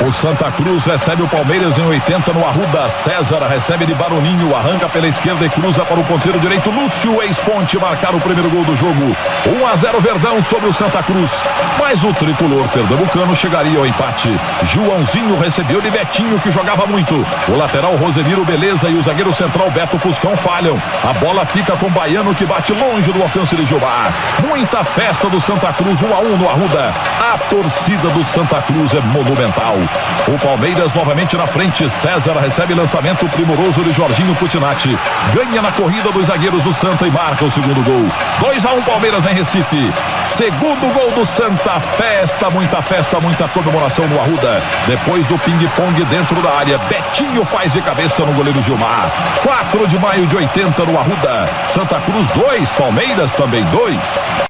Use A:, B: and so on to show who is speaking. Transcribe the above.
A: O Santa Cruz recebe o Palmeiras em 80 no Arruda. César recebe de Baroninho, arranca pela esquerda e cruza para o ponteiro direito. Lúcio, ex-Ponte, marcar o primeiro gol do jogo. 1-0 Verdão sobre o Santa Cruz. Mas o tricolor pernambucano chegaria ao empate. Joãozinho recebeu de Betinho, que jogava muito. O lateral Rosemiro Beleza e o zagueiro central Beto Fuscão falham. A bola fica com o Baiano, que bate longe do alcance de Gilmar. Muita festa do Santa Cruz, 1-1 no Arruda. A torcida do Santa Cruz é monumental. O Palmeiras novamente na frente. César recebe lançamento primoroso de Jorginho Putinati. Ganha na corrida dos zagueiros do Santa e marca o segundo gol. 2-1 Palmeiras em Recife. Segundo gol do Santa. Festa, muita comemoração no Arruda. Depois do ping-pong dentro da área, Betinho faz de cabeça no goleiro Gilmar. 4 de maio de 80 no Arruda. Santa Cruz 2, Palmeiras também 2.